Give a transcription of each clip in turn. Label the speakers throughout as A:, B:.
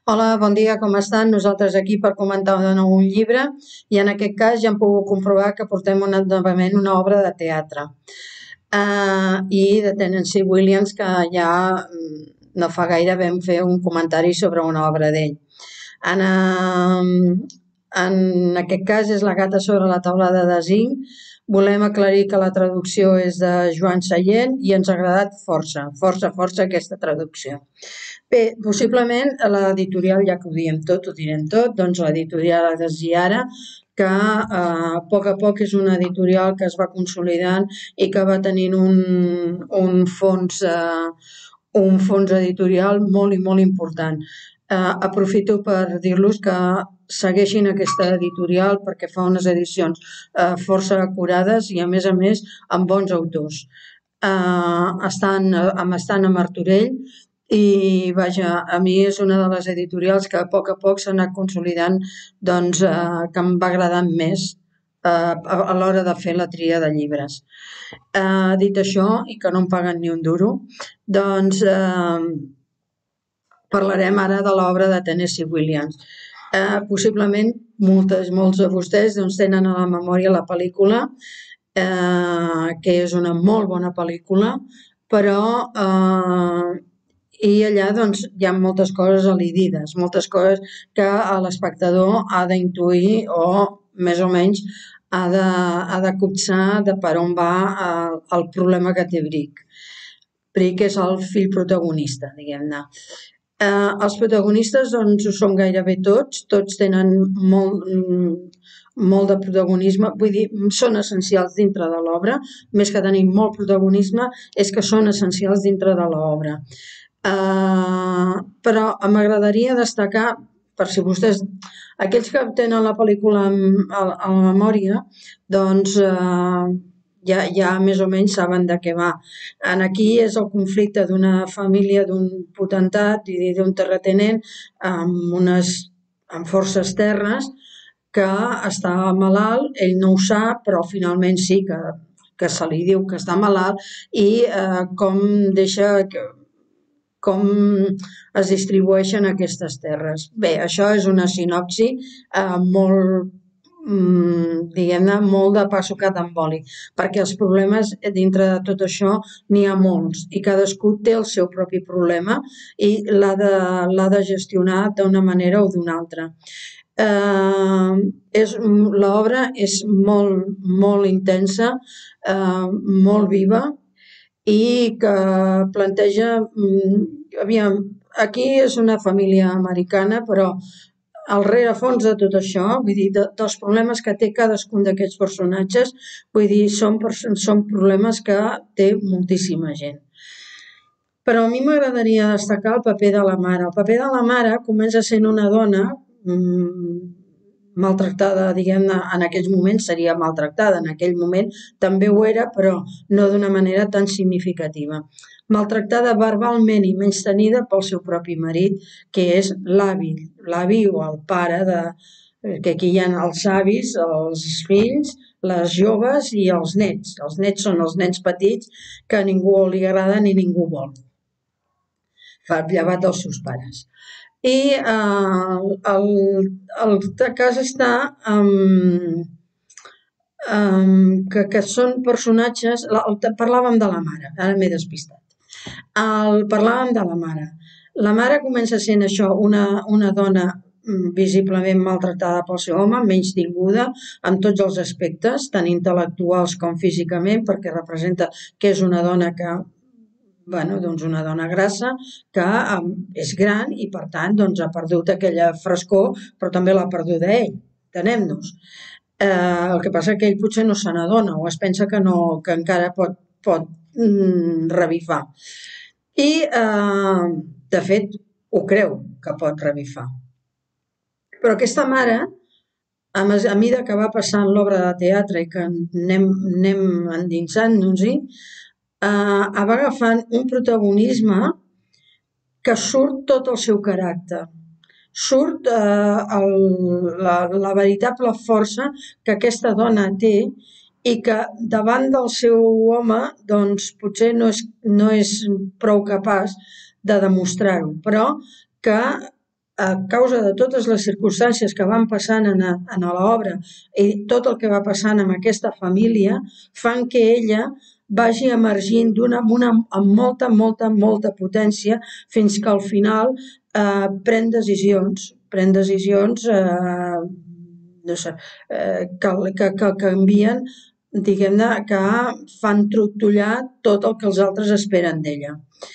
A: Hola, bon dia, com estan? Nosaltres aquí per comentar de nou un llibre i en aquest cas ja hem pogut comprovar que portem novament una obra de teatre i de Tennessee Williams que ja no fa gaire vam fer un comentari sobre una obra d'ell. En aquest cas és La gata sobre la taulada de zinc. Volem aclarir que la traducció és de Joan Sallent i ens ha agradat força aquesta traducció. Bé, possiblement l'editorial, ja que ho direm tot, doncs l'editorial Adesiara, que a poc és una editorial que es va consolidant i que va tenint un fons editorial molt i molt important. Aprofito per dir-los que segueixin aquesta editorial perquè fa unes edicions força acurades i a més amb bons autors. Estan a Martorell i vaja, a mi és una de les editorials que a poc s'ha anat consolidant, doncs que em va agradant més a l'hora de fer la tria de llibres. Dit això, i que no em paguen ni un duro, doncs parlarem ara de l'obra de Tennessee Williams. Possiblement molts de vostès tenen a la memòria la pel·lícula, que és una molt bona pel·lícula, però i allà hi ha moltes coses alidides, moltes coses que l'espectador ha d'intuir o més o menys ha de copsar de per on va el problema que té Brick. Brick és el fill protagonista, diguem-ne. Els protagonistes ho són gairebé tots tenen molt de protagonisme, vull dir, són essencials dintre de l'obra, més que tenir molt protagonisme és que són essencials dintre de l'obra. Però m'agradaria destacar, per si vostès, aquells que tenen la pel·lícula a la memòria, doncs ja més o menys saben de què va. Aquí és el conflicte d'una família, d'un potentat i d'un terratinent amb forces terres que està malalt, ell no ho sap, però finalment sí que se li diu que està malalt i com es distribueixen aquestes terres. Bé, això és una sinopsi molt, diguem-ne, molt de pa sucat amb oli, perquè els problemes dintre de tot això n'hi ha molts i cadascú té el seu propi problema i l'ha de gestionar d'una manera o d'una altra. L'obra és molt intensa, molt viva i que planteja, aviam, aquí és una família americana, però al rerefons de tot això, vull dir, dels problemes que té cadascun d'aquests personatges, vull dir, són problemes que té moltíssima gent. Però a mi m'agradaria destacar el paper de la mare. El paper de la mare comença sent una dona maltractada, diguem-ne, en aquells moments seria maltractada, en aquell moment també ho era, però no d'una manera tan significativa. Maltractada verbalment i menystenida pel seu propi marit, que és l'avi o el pare que aquí hi ha els avis, els fills, les joves i els nets. Els nets són els nens petits que a ningú li agrada ni ningú vol, llevat dels seus pares. I el cas està que són personatges. Parlàvem de la mare, ara m'he despistat. Parlàvem de la mare. La mare comença sent això, una dona visiblement maltractada pel seu home, menystinguda en tots els aspectes, tant intel·lectuals com físicament, perquè representa que és una dona una dona grassa que és gran i per tant ha perdut aquella frescor, però també l'ha perduda ell, entenem-nos. El que passa que ell potser no se n'adona o es pensa que encara pot revifar. I, de fet, ho creu que pot revifar. Però aquesta mare, a mesura que va passant l'obra de teatre i que anem endinsant-nos-hi, va agafant un protagonisme que surt tot el seu caràcter. Surt la veritable força que aquesta dona té i que davant del seu home doncs potser no és prou capaç de demostrar-ho, però que a causa de totes les circumstàncies que van passant en l'obra i tot el que va passant amb aquesta família, fan que ella vagi emergint amb molta, molta, molta potència fins que al final pren decisions no sé, que canvien, diguem-ne, que fan trontollar tot el que els altres esperen d'ella.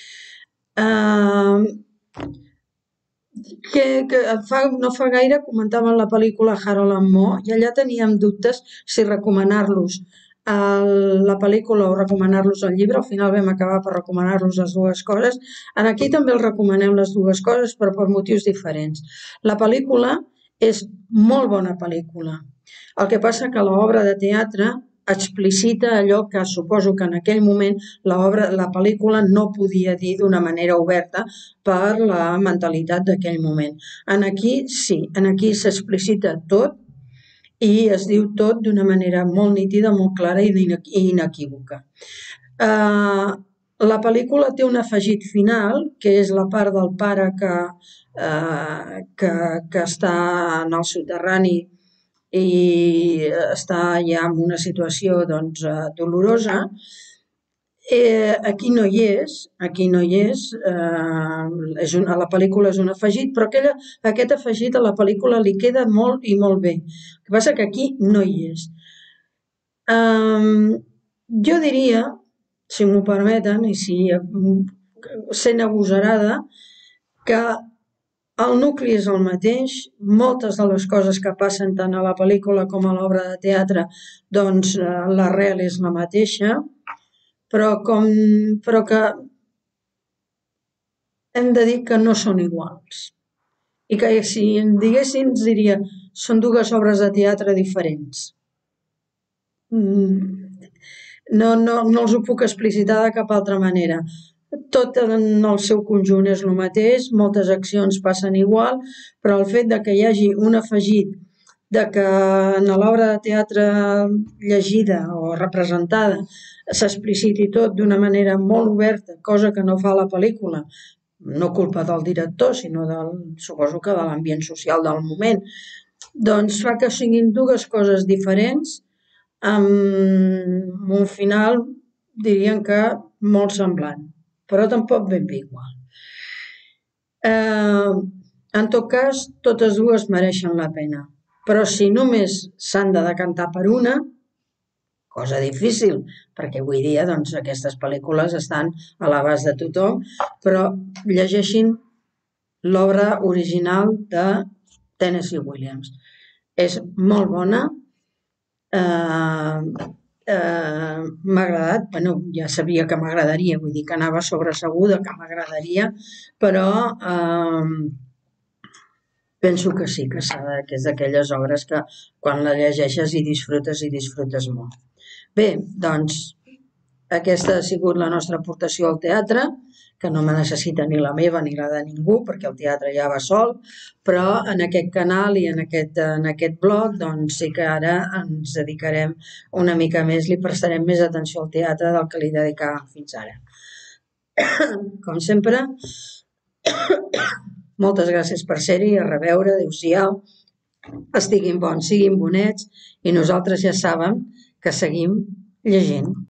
A: No fa gaire comentàvem la pel·lícula Harold and Mo i allà teníem dubtes si recomanar-los la pel·lícula o recomanar-los el llibre. Al final vam acabar per recomanar-los les dues coses. Aquí també els recomanem les dues coses, però per motius diferents. La pel·lícula és molt bona pel·lícula. El que passa que l'obra de teatre explicita allò que suposo que en aquell moment la pel·lícula no podia dir d'una manera oberta per la mentalitat d'aquell moment. Aquí sí, aquí s'explicita tot i es diu tot d'una manera molt nítida, molt clara i inequívoca. La pel·lícula té un afegit final, que és la part del pare que està en el soterrani i està ja en una situació dolorosa. Aquí no hi és, la pel·lícula és un afegit, però aquest afegit a la pel·lícula li queda molt i molt bé. El que passa que aquí no hi és. Jo diria, si m'ho permeten, i si sent agosarada, que el nucli és el mateix, moltes de les coses que passen tant a la pel·lícula com a l'obra de teatre, doncs l'arrel és la mateixa, però que hem de dir que no són iguals. I que si en diguéssim, diria, són dues obres de teatre diferents. No els ho puc explicitar de cap altra manera. Tot en el seu conjunt és el mateix, moltes accions passen igual, però el fet que hi hagi un afegit que en l'obra de teatre llegida o representada s'expliciti tot d'una manera molt oberta, cosa que no fa la pel·lícula, no culpa del director, sinó suposo que de l'ambient social del moment, doncs fa que siguin dues coses diferents amb un final, diríem que molt semblant, però tampoc ben bé igual. En tot cas, totes dues mereixen la pena, però si només s'han de decantar per una, cosa difícil, perquè avui dia aquestes pel·lícules estan a l'abast de tothom, però llegeixin l'obra original de Tennessee Williams. És molt bona, m'ha agradat, ja sabia que m'agradaria, vull dir que anava sobreseguda que m'agradaria, però penso que sí, que és d'aquelles obres que quan la llegeixes i disfrutes molt. Bé, doncs aquesta ha sigut la nostra aportació al teatre, que no me necessita ni la meva ni la de ningú, perquè el teatre ja va sol, però en aquest canal i en aquest blog doncs sí que ara ens dedicarem una mica més, li prestarem més atenció al teatre del que li dedicàvem fins ara. Com sempre, moltes gràcies per ser-hi, a reveure, adéu-siau, estiguin bons, siguin bonets, i nosaltres ja saben que seguim llegint.